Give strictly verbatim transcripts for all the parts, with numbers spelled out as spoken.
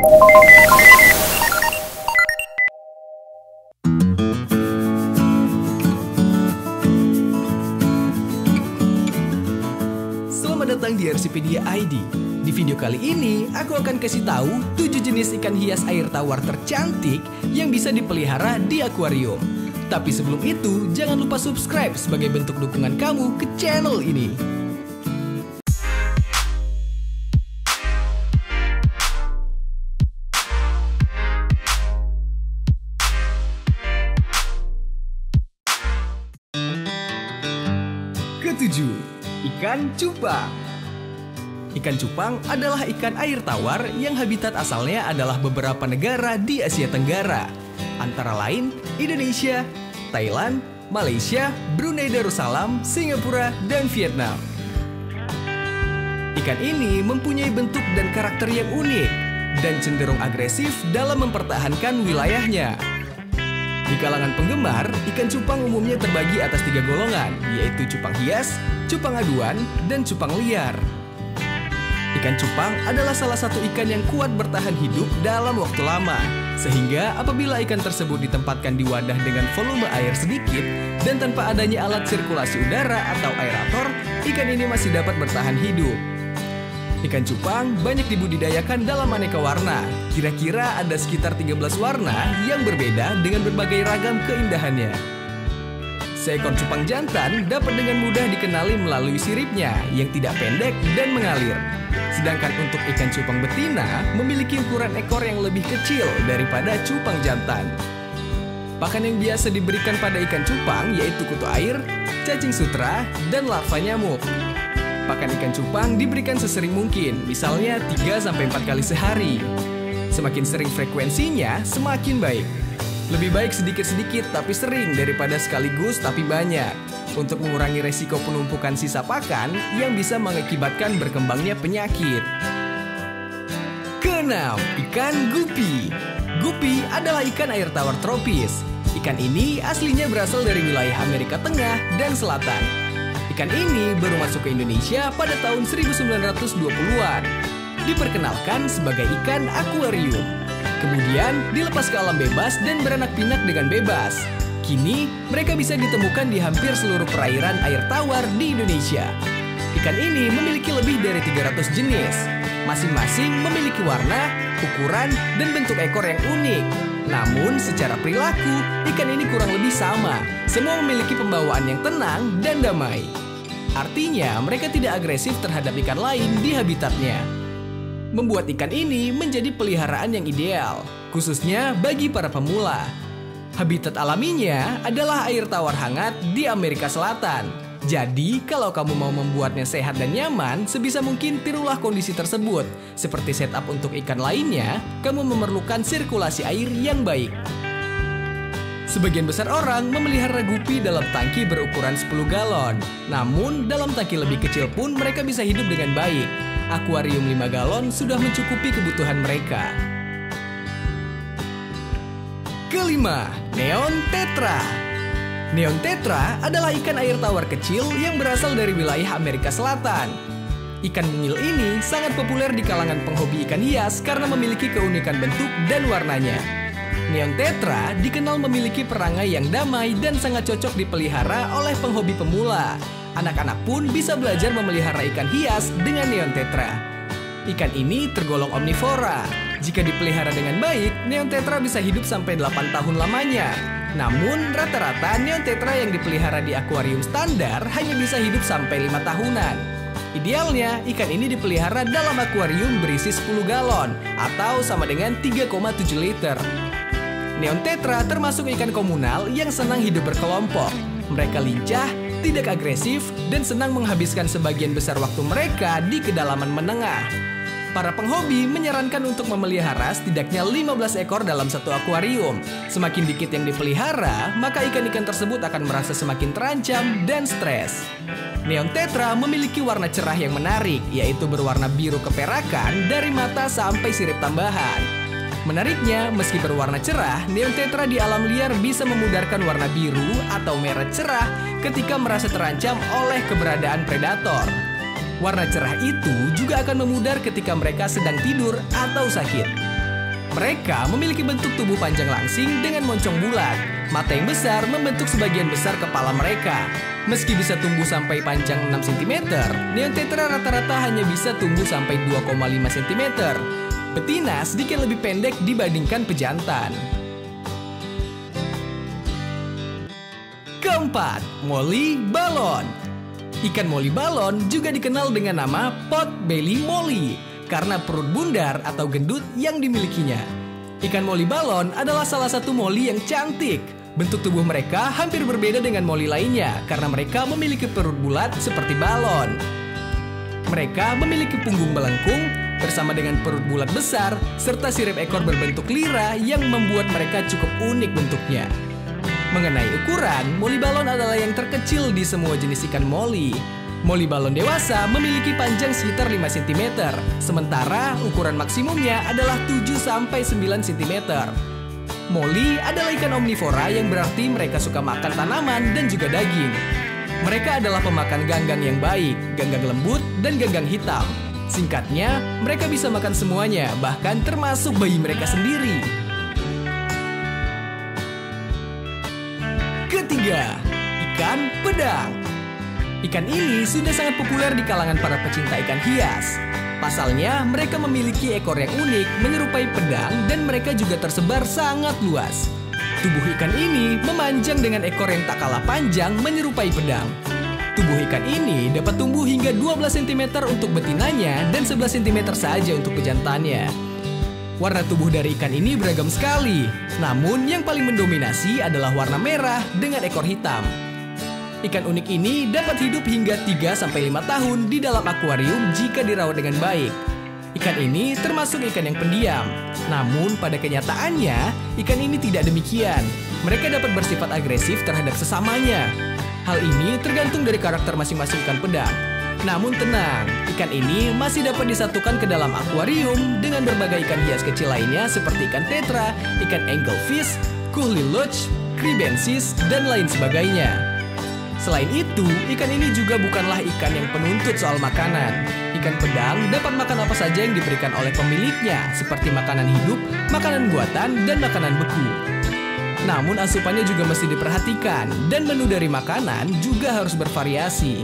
Selamat datang di Arsipedia I D. Di video kali ini, aku akan kasih tahu tujuh jenis ikan hias air tawar tercantik yang bisa dipelihara di akuarium. Tapi sebelum itu, jangan lupa subscribe sebagai bentuk dukungan kamu ke channel ini. Ketujuh, ikan cupang. Ikan cupang adalah ikan air tawar yang habitat asalnya adalah beberapa negara di Asia Tenggara, antara lain Indonesia, Thailand, Malaysia, Brunei Darussalam, Singapura, dan Vietnam. Ikan ini mempunyai bentuk dan karakter yang unik dan cenderung agresif dalam mempertahankan wilayahnya. Di kalangan penggemar, ikan cupang umumnya terbagi atas tiga golongan, yaitu cupang hias, cupang aduan, dan cupang liar. Ikan cupang adalah salah satu ikan yang kuat bertahan hidup dalam waktu lama, sehingga apabila ikan tersebut ditempatkan di wadah dengan volume air sedikit dan tanpa adanya alat sirkulasi udara atau aerator, ikan ini masih dapat bertahan hidup. Ikan cupang banyak dibudidayakan dalam aneka warna. Kira-kira ada sekitar tiga belas warna yang berbeda dengan berbagai ragam keindahannya. Seekor cupang jantan dapat dengan mudah dikenali melalui siripnya yang tidak pendek dan mengalir. Sedangkan untuk ikan cupang betina memiliki ukuran ekor yang lebih kecil daripada cupang jantan. Pakan yang biasa diberikan pada ikan cupang yaitu kutu air, cacing sutra, dan larva nyamuk. Pakan ikan cupang diberikan sesering mungkin, misalnya tiga sampai empat kali sehari. Semakin sering frekuensinya, semakin baik. Lebih baik sedikit-sedikit tapi sering daripada sekaligus tapi banyak, untuk mengurangi resiko penumpukan sisa pakan yang bisa mengakibatkan berkembangnya penyakit. Keenam, ikan gupi. Gupi adalah ikan air tawar tropis. Ikan ini aslinya berasal dari wilayah Amerika Tengah dan Selatan. Ikan ini baru masuk ke Indonesia pada tahun seribu sembilan ratus dua puluhan. Diperkenalkan sebagai ikan akuarium. Kemudian dilepas ke alam bebas dan beranak pinak dengan bebas. Kini mereka bisa ditemukan di hampir seluruh perairan air tawar di Indonesia. Ikan ini memiliki lebih dari tiga ratus jenis. Masing-masing memiliki warna, ukuran, dan bentuk ekor yang unik. Namun secara perilaku, ikan ini kurang lebih sama. Semua memiliki pembawaan yang tenang dan damai. Artinya mereka tidak agresif terhadap ikan lain di habitatnya. Membuat ikan ini menjadi peliharaan yang ideal, khususnya bagi para pemula. Habitat alaminya adalah air tawar hangat di Amerika Selatan. Jadi, kalau kamu mau membuatnya sehat dan nyaman, sebisa mungkin tirulah kondisi tersebut. Seperti setup untuk ikan lainnya, kamu memerlukan sirkulasi air yang baik. Sebagian besar orang memelihara gupi dalam tangki berukuran sepuluh galon. Namun, dalam tangki lebih kecil pun mereka bisa hidup dengan baik. Akuarium lima galon sudah mencukupi kebutuhan mereka. Kelima, neon tetra. Neon tetra adalah ikan air tawar kecil yang berasal dari wilayah Amerika Selatan. Ikan mungil ini sangat populer di kalangan penghobi ikan hias karena memiliki keunikan bentuk dan warnanya. Neon tetra dikenal memiliki perangai yang damai dan sangat cocok dipelihara oleh penghobi pemula. Anak-anak pun bisa belajar memelihara ikan hias dengan neon tetra. Ikan ini tergolong omnivora. Jika dipelihara dengan baik, neon tetra bisa hidup sampai delapan tahun lamanya. Namun, rata-rata neon tetra yang dipelihara di akuarium standar hanya bisa hidup sampai lima tahunan. Idealnya, ikan ini dipelihara dalam akuarium berisi sepuluh galon atau sama dengan tiga koma tujuh liter. Neon tetra termasuk ikan komunal yang senang hidup berkelompok. Mereka lincah, tidak agresif, dan senang menghabiskan sebagian besar waktu mereka di kedalaman menengah. Para penghobi menyarankan untuk memelihara setidaknya lima belas ekor dalam satu akuarium. Semakin dikit yang dipelihara, maka ikan-ikan tersebut akan merasa semakin terancam dan stres. Neon tetra memiliki warna cerah yang menarik, yaitu berwarna biru keperakan dari mata sampai sirip tambahan. Menariknya, meski berwarna cerah, neon tetra di alam liar bisa memudarkan warna biru atau merah cerah ketika merasa terancam oleh keberadaan predator. Warna cerah itu juga akan memudar ketika mereka sedang tidur atau sakit. Mereka memiliki bentuk tubuh panjang langsing dengan moncong bulat. Mata yang besar membentuk sebagian besar kepala mereka. Meski bisa tumbuh sampai panjang enam sentimeter, neon tetra rata-rata hanya bisa tumbuh sampai dua koma lima sentimeter. Betina sedikit lebih pendek dibandingkan pejantan. Keempat, Molly Balon. Ikan molly balon juga dikenal dengan nama pot belly molly karena perut bundar atau gendut yang dimilikinya. Ikan molly balon adalah salah satu molly yang cantik. Bentuk tubuh mereka hampir berbeda dengan molly lainnya karena mereka memiliki perut bulat seperti balon. Mereka memiliki punggung melengkung bersama dengan perut bulat besar serta sirip ekor berbentuk lira yang membuat mereka cukup unik bentuknya. Mengenai ukuran, molly balon adalah yang terkecil di semua jenis ikan molly. Molly balon dewasa memiliki panjang sekitar lima sentimeter, sementara ukuran maksimumnya adalah tujuh sampai sembilan sentimeter. Molly adalah ikan omnivora yang berarti mereka suka makan tanaman dan juga daging. Mereka adalah pemakan ganggang yang baik, ganggang lembut, dan ganggang hitam. Singkatnya, mereka bisa makan semuanya, bahkan termasuk bayi mereka sendiri. Ketiga, ikan pedang. Ikan ini sudah sangat populer di kalangan para pecinta ikan hias. Pasalnya, mereka memiliki ekor yang unik menyerupai pedang dan mereka juga tersebar sangat luas. Tubuh ikan ini memanjang dengan ekor yang tak kalah panjang menyerupai pedang. Tubuh ikan ini dapat tumbuh hingga dua belas sentimeter untuk betinanya dan sebelas sentimeter saja untuk pejantannya. Warna tubuh dari ikan ini beragam sekali, namun yang paling mendominasi adalah warna merah dengan ekor hitam. Ikan unik ini dapat hidup hingga tiga sampai lima tahun di dalam akuarium jika dirawat dengan baik. Ikan ini termasuk ikan yang pendiam. Namun pada kenyataannya, ikan ini tidak demikian. Mereka dapat bersifat agresif terhadap sesamanya. Hal ini tergantung dari karakter masing-masing ikan pedang. Namun tenang, ikan ini masih dapat disatukan ke dalam akuarium dengan berbagai ikan hias kecil lainnya seperti ikan tetra, ikan anglefish, kuhli luch, kribensis, dan lain sebagainya. Selain itu, ikan ini juga bukanlah ikan yang penuntut soal makanan. Ikan pedang dapat makan apa saja yang diberikan oleh pemiliknya, seperti makanan hidup, makanan buatan, dan makanan beku. Namun asupannya juga mesti diperhatikan, dan menu dari makanan juga harus bervariasi.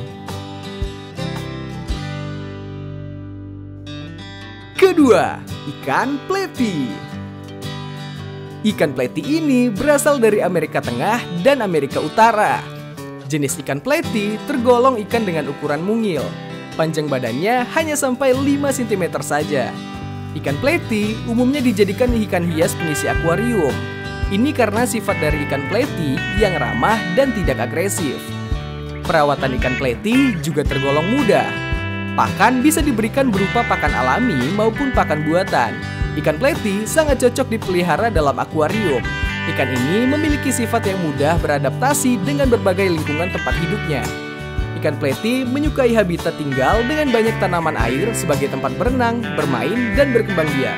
Kedua, ikan pleti. Ikan pleti ini berasal dari Amerika Tengah dan Amerika Utara. Jenis ikan pleti tergolong ikan dengan ukuran mungil. Panjang badannya hanya sampai lima sentimeter saja. Ikan pleti umumnya dijadikan ikan hias pengisi akuarium. Ini karena sifat dari ikan pleti yang ramah dan tidak agresif. Perawatan ikan pleti juga tergolong mudah. Pakan bisa diberikan berupa pakan alami maupun pakan buatan. Ikan pleti sangat cocok dipelihara dalam akuarium. Ikan ini memiliki sifat yang mudah beradaptasi dengan berbagai lingkungan tempat hidupnya. Ikan pleti menyukai habitat tinggal dengan banyak tanaman air sebagai tempat berenang, bermain, dan berkembang biak.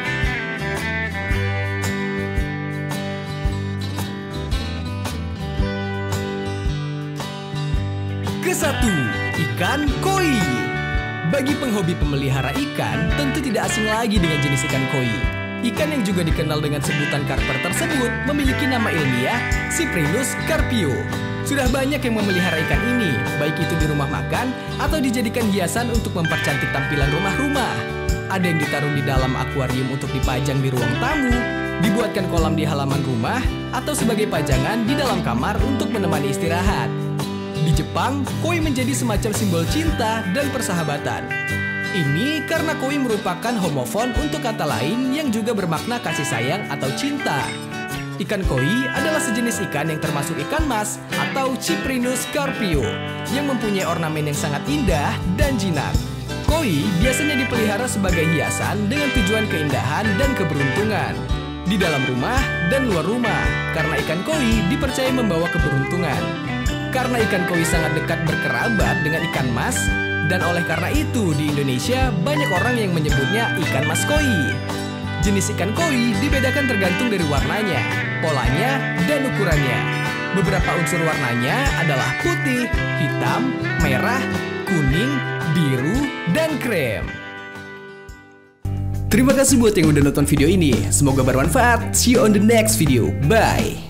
Kesatu, ikan koi. Bagi penghobi pemelihara ikan, tentu tidak asing lagi dengan jenis ikan koi. Ikan yang juga dikenal dengan sebutan karper tersebut memiliki nama ilmiah Cyprinus carpio. Sudah banyak yang memelihara ikan ini, baik itu di rumah makan atau dijadikan hiasan untuk mempercantik tampilan rumah-rumah. Ada yang ditaruh di dalam akuarium untuk dipajang di ruang tamu, dibuatkan kolam di halaman rumah, atau sebagai pajangan di dalam kamar untuk menemani istirahat. Di Jepang, koi menjadi semacam simbol cinta dan persahabatan. Ini karena koi merupakan homofon untuk kata lain yang juga bermakna kasih sayang atau cinta. Ikan koi adalah sejenis ikan yang termasuk ikan mas atau Cyprinus carpio yang mempunyai ornamen yang sangat indah dan jinak. Koi biasanya dipelihara sebagai hiasan dengan tujuan keindahan dan keberuntungan di dalam rumah dan luar rumah karena ikan koi dipercaya membawa keberuntungan. Karena ikan koi sangat dekat berkerabat dengan ikan mas, dan oleh karena itu di Indonesia banyak orang yang menyebutnya ikan mas koi. Jenis ikan koi dibedakan tergantung dari warnanya, polanya, dan ukurannya. Beberapa unsur warnanya adalah putih, hitam, merah, kuning, biru, dan krem. Terima kasih buat yang udah nonton video ini. Semoga bermanfaat. See you on the next video. Bye.